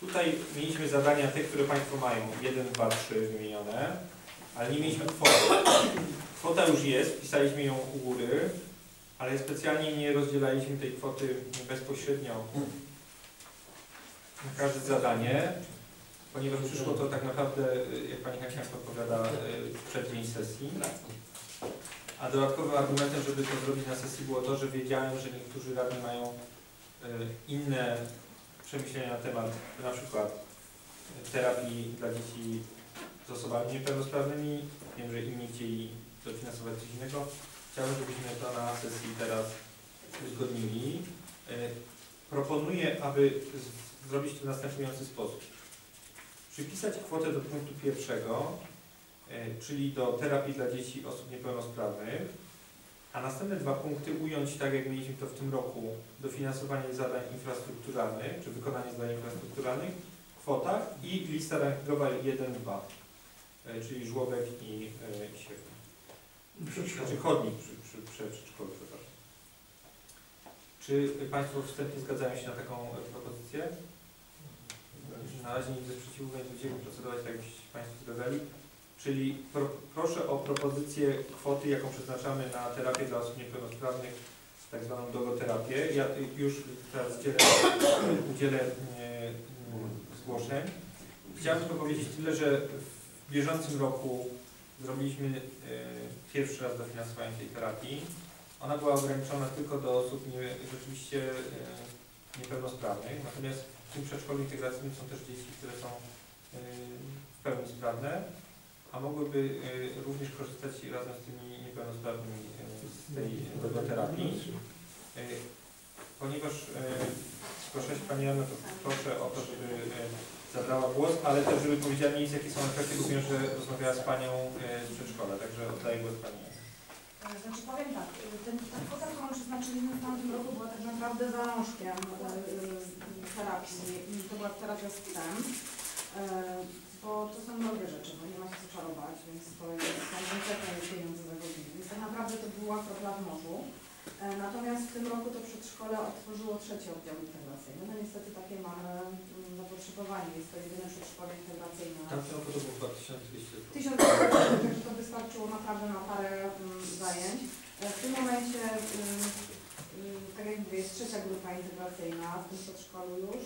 tutaj mieliśmy zadania te, które Państwo mają, 1, 2, 3 wymienione, ale nie mieliśmy kwoty. Kwota już jest, pisaliśmy ją u góry, ale specjalnie nie rozdzielaliśmy tej kwoty bezpośrednio na każde zadanie, ponieważ przyszło to tak naprawdę, jak Pani Kasia odpowiada, w przeddzień sesji. A dodatkowym argumentem, żeby to zrobić na sesji, było to, że wiedziałem, że niektórzy radni mają inne przemyślenia na temat na przykład terapii dla dzieci z osobami niepełnosprawnymi. Wiem, że inni chcieli dofinansować coś innego. Chciałbym, żebyśmy to na sesji teraz uzgodnili. Proponuję, aby zrobić to w następujący sposób. Przypisać kwotę do punktu pierwszego, czyli do terapii dla dzieci osób niepełnosprawnych, a następne dwa punkty ująć tak, jak mieliśmy to w tym roku, dofinansowanie zadań infrastrukturalnych, czy wykonanie zadań infrastrukturalnych, kwotach i lista rankingowa 1-2, czyli żłobek i siewnik. Znaczy chodnik przy przedszkolu, przepraszam. Czy Państwo wstępnie zgadzają się na taką propozycję? Na razie nie widzę sprzeciwu, więc będziemy procedować tak, jakbyście Państwo zgadzali. Czyli proszę o propozycję kwoty, jaką przeznaczamy na terapię dla osób niepełnosprawnych, tak zwaną logoterapię. Ja już teraz udzielę zgłoszeń. Chciałem tylko powiedzieć tyle, że w bieżącym roku zrobiliśmy pierwszy raz dofinansowanie tej terapii. Ona była ograniczona tylko do osób rzeczywiście niepełnosprawnych, natomiast w tym przedszkolu integracyjnym są też dzieci, które są w pełni sprawne, a mogłyby również korzystać razem z tymi niepełnosprawnymi z tej logoterapii. Ponieważ proszę się Pani Anno, to proszę o to, żeby zabrała głos, ale też żeby powiedziała mi, jakie są efekty, bo wiem, że rozmawiała z Panią z przedszkola, także oddaję głos Pani. Znaczy powiem tak, ta kwota, którą przeznaczyliśmy w tamtym roku, była tak naprawdę zalążkiem terapii i to była terapia z psem, bo to są drogie rzeczy, bo nie ma się co czarować, więc to jest konkretne pieniądze za godzinę, więc tak naprawdę to była kropla w morzu. Natomiast w tym roku to przedszkole otworzyło trzeci oddział integracyjny. No niestety takie mamy zapotrzebowanie. Jest to jedyne przedszkole integracyjne. Tam to było 2200. 1200, także to wystarczyło naprawdę na parę zajęć. W tym momencie, tak jak mówię, jest trzecia grupa integracyjna w tym przedszkolu już.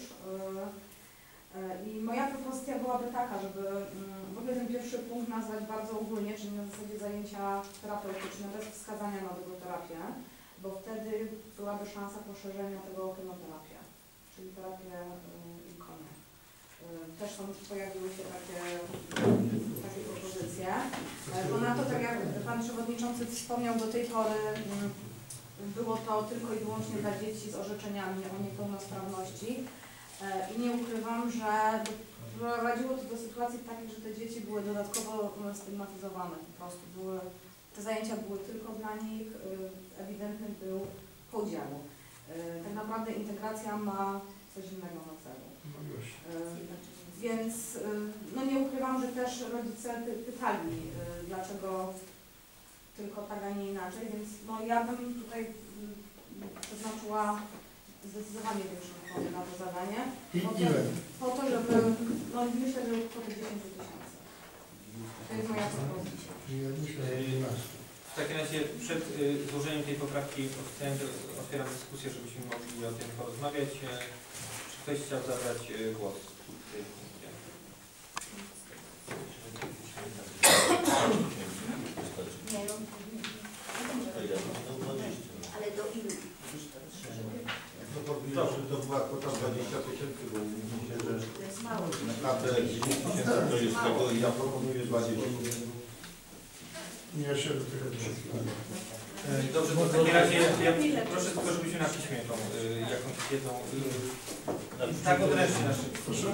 I moja propozycja byłaby taka, żeby w ogóle ten pierwszy punkt nazwać bardzo ogólnie, czyli na zasadzie zajęcia terapeutyczne bez wskazania na logoterapię, bo wtedy byłaby szansa poszerzenia tego o chemioterapię, czyli terapię i konia. Też pojawiły się takie propozycje. Ponadto, tak jak Pan Przewodniczący wspomniał, do tej pory było to tylko i wyłącznie dla dzieci z orzeczeniami o niepełnosprawności. I nie ukrywam, że prowadziło to do sytuacji takich, że te dzieci były dodatkowo stygmatyzowane po prostu. Te zajęcia były tylko dla nich, ewidentny był podział. Tak naprawdę integracja ma coś innego na celu. Więc no nie ukrywam, że też rodzice pytali, dlaczego tylko tak, a nie inaczej, więc no ja bym tutaj przeznaczyła zdecydowanie większą kwotę na to zadanie, po to, żeby, no myślę, że kwotę 10 000. To jest moja propozycja. W takim razie przed złożeniem tej poprawki otwieram dyskusję, żebyśmy mogli o tym porozmawiać. Czy ktoś chciał zabrać głos w tej punkcie? Ale do ilu? To była kwota 20 000, bo myślę, że To jest mało. naprawdę 10 000 to jest tego i ja proponuję 20 000. Ja się do tego przyczyniam. Dobrze, to w takim razie ja proszę tylko, żebyśmy na piśmie tą jakąś jedną tak odręcznie na szybko. Proszę?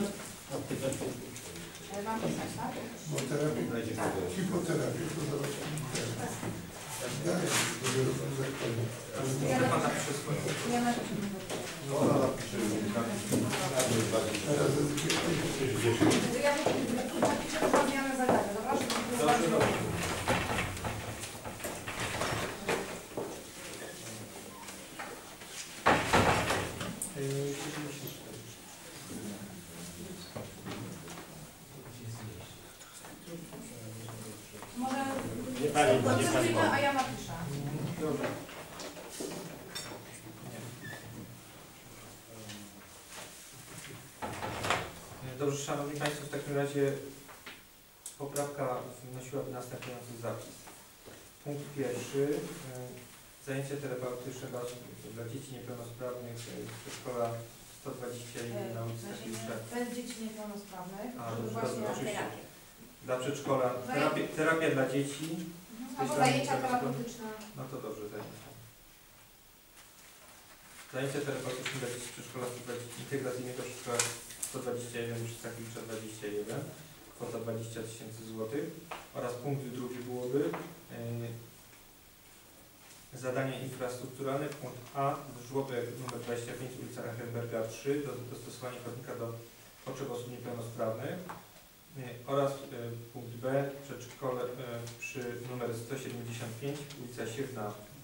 Mam pisać, tak? Bo terapię, hipoterapię to zobaczymy. Daję, dopiero pan zakładnie. Może Pan napisze swoją. Ja napiszę. Ona napisze, Teraz jest Ja napiszę to zmianę zadania, dobra? Dobrze, dobrze. Pani, nie Koncentrujmy, Pani. a ja napiszę. Dobrze. Nie. Dobrze, Szanowni Państwo, w takim razie poprawka wnosiłaby następujący zapis. Punkt pierwszy. Zajęcia terapeutyczne dla dzieci niepełnosprawnych przedszkola 121 na ulicy Takiewicza. Bez dzieci niepełnosprawnych, A, żeby dobrze, właśnie oczywiście. terapię. Dla przedszkola terapia dla dzieci. Albo dla zajęcia niepełnosprawnych. terapeutyczne. No to dobrze, zajęcia. Zajęcia terapeutyczne dla dzieci przedszkola integracyjnego przedszkola 121 przy Takiewicza 21. Kwota 20 000 złotych. Oraz punkt drugi byłoby zadania infrastrukturalne. Punkt A. Żłobek nr 25 ulica Rachenberga 3. Dostosowanie chodnika do potrzeb osób niepełnosprawnych. Oraz punkt B. Przedszkole przy numer 175 ulica Siewna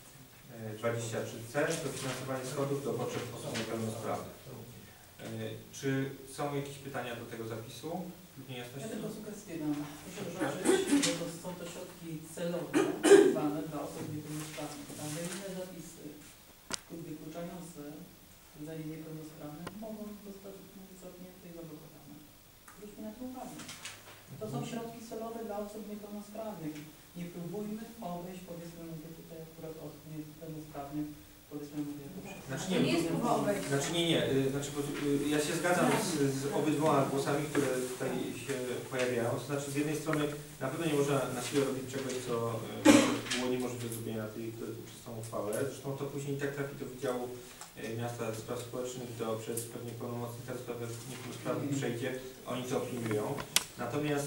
23C. Dofinansowanie schodów do potrzeb osób niepełnosprawnych. Czy są jakieś pytania do tego zapisu? Ja tylko sugestię dam. Proszę zobaczyć, że to są to środki celowe zwane dla osób niepełnosprawnych. Tam inne zapisy wykluczające rodzenie niepełnosprawnych mogą zostać zamknięte i zablokowane. Zwróćmy na to uwagę. To są środki celowe dla osób niepełnosprawnych. Nie próbujmy obejść, powiedzmy, mówię tutaj akurat osób niepełnosprawnych, powiedzmy, mówię Znaczy To nie jest próba obejścia. Znaczy nie. Znaczy, bo, ja się zgadzam z obydwoma głosami, które tutaj się pojawiają. To znaczy z jednej strony na pewno nie można na siłę robić czegoś, co było niemożliwe do zrobienia przez tą uchwałę. Zresztą to później i tak trafi do Wydziału Miasta Spraw Społecznych, przez pewnie pełnomocnika do spraw niepełnosprawnych przejdzie, oni to opiniują. Natomiast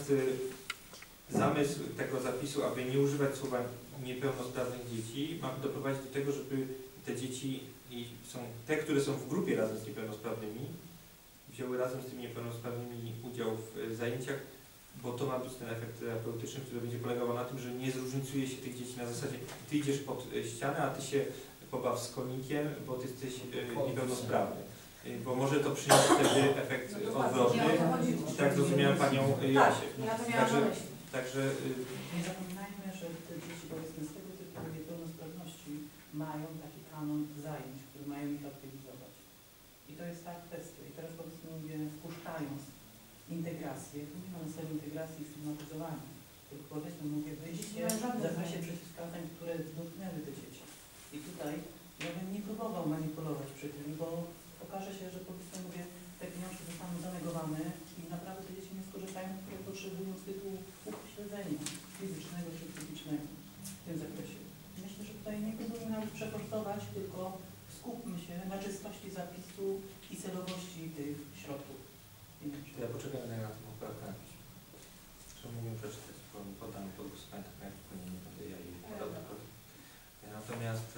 zamysł tego zapisu, aby nie używać słowa niepełnosprawnych dzieci, ma doprowadzić do tego, żeby te dzieci, te, które są w grupie razem z niepełnosprawnymi, wzięły razem z tymi niepełnosprawnymi udział w zajęciach, bo to ma być ten efekt terapeutyczny, który będzie polegał na tym, że nie zróżnicuje się tych dzieci na zasadzie ty idziesz pod ścianę, a ty się pobaw z konikiem, bo ty jesteś niepełnosprawny. Bo może to przynieść wtedy efekt odwrotny. I tak zrozumiałem Panią Jasię. Ja to miałam na myśli. Także Nie zapominajmy, że te dzieci, powiedzmy, z tego typu niepełnosprawności mają taki kanon zajęć, które mają ich aktywizować. I to jest ta kwestia. I teraz, powiedzmy, mówię, wpuszczając integrację, tu nie ma na celu integracji i stygmatyzowania, tylko powiedzmy, mówię, wyjście w zakresie przeciwwskazań, które dotknęły te dzieci. I tutaj ja bym nie próbował manipulować przy tym, bo okaże się, że powiedzmy, mówię, te pieniążki zostaną zanegowane i naprawdę te dzieci nie skorzystają, które potrzebują z tytułu upośledzenia fizycznego czy psychicznego w tym zakresie. Myślę, że tutaj nie próbujemy nawet przekosztować, tylko skupmy się na czystości zapisu i celowości tych środków. ja poczekam na tą poprawkę na piśmie. Czy mógłbym przeczytać, podam pod głosowanie, tak jak nie będę ja jej podał. Natomiast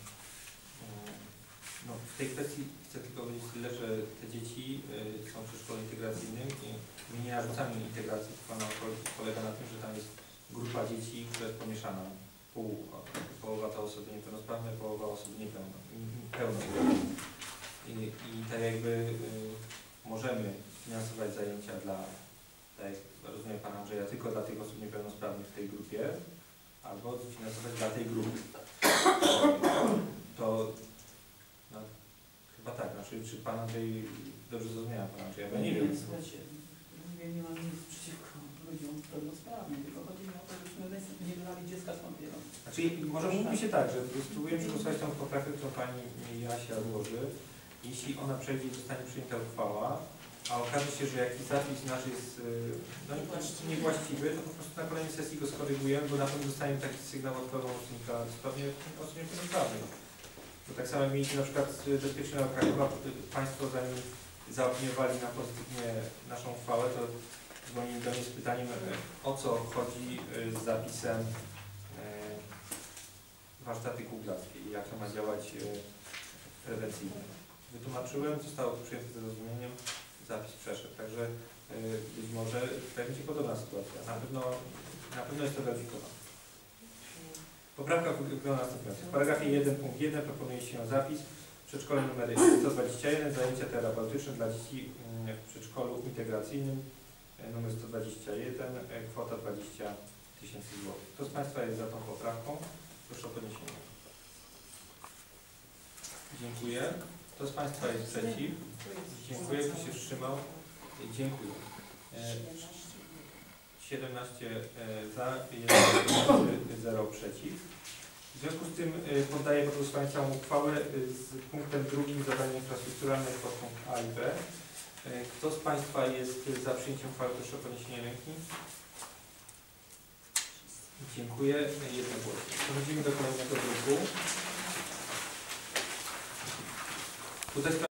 no, w tej kwestii chcę tylko powiedzieć tyle, że te dzieci są w przedszkolu integracyjnym i my nie narzucamy integracji, tylko ona polega na tym, że tam jest grupa dzieci, która jest pomieszana. Połowa to osoby niepełnosprawne, połowa osób pełnosprawnych. I tak jakby możemy finansować zajęcia dla, tak jak rozumiem Pana Andrzeja, tylko dla tych osób niepełnosprawnych w tej grupie, albo finansować dla tej grupy. To no, chyba tak, znaczy czy Pan Andrzej, dobrze zrozumiałem Pana Andrzeja, bo nie wiem. Słuchajcie, nie mam nic przeciwko ludziom pełnosprawnym, tylko chodzi mi o to, żebyśmy nie wylali dziecka z kąpielą. Znaczy, może mówi się tak, że spróbujemy przegłosować tą poprawkę, którą Pani Jasia złoży. Jeśli ona przejdzie i zostanie przyjęta uchwała, a okaże się, że jakiś zapis nasz jest no, niewłaściwy, to po prostu na kolejnej sesji go skorygujemy, bo na pewno dostaniemy taki sygnał od pełnomocnika zupełnie osób niepełnosprawnych. Bo tak samo mieliśmy na przykład z Bezpiecznego Krakowa, Państwo zanim zaopiniowali na pozytywnie naszą uchwałę, to dzwonili do mnie z pytaniem, o co chodzi z zapisem warsztaty kuglarskiej i jak to ma działać prewencyjnie. Wytłumaczyłem, zostało przyjęte z zrozumieniem, zapis przeszedł. Także być może będzie podobna sytuacja. Na pewno jest to weryfikowane. Poprawka wygląda następująco. W paragrafie 1 punkt 1 proponuje się zapis w przedszkole nr 121 zajęcia terapeutyczne dla dzieci w przedszkolu integracyjnym nr 121, kwota 20 000 złotych. Kto z Państwa jest za tą poprawką? Proszę o podniesienie. Dziękuję. Kto z Państwa jest przeciw? Dziękuję. Kto się wstrzymał? Dziękuję. 17 za, 0 przeciw. W związku z tym poddaję pod głosowanie całą uchwałę z punktem drugim zadania infrastrukturalne pod punkt A i B. Kto z Państwa jest za przyjęciem uchwały? Proszę o podniesienie ręki. Dziękuję. Jednogłośnie. Przechodzimy do kolejnego druku. Tutaj